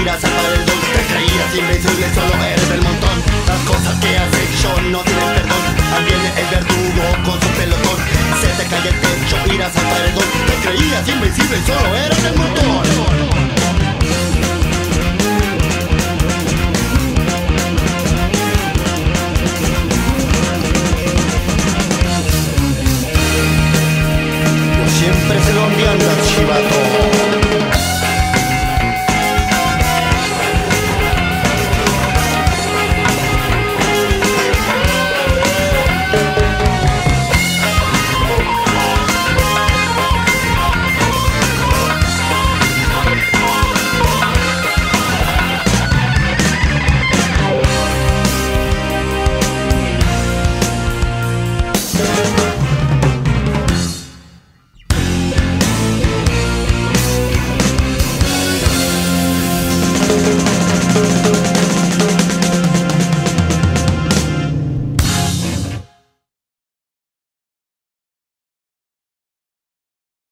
irás al paredón. Te creías invencible, solo eres del montón. Las cosas que has hecho no tienen perdón. Ahí viene el verdugo con su pelotón. Se te cae el techo, irás al paredón. Te creías invencible, solo eres del montón.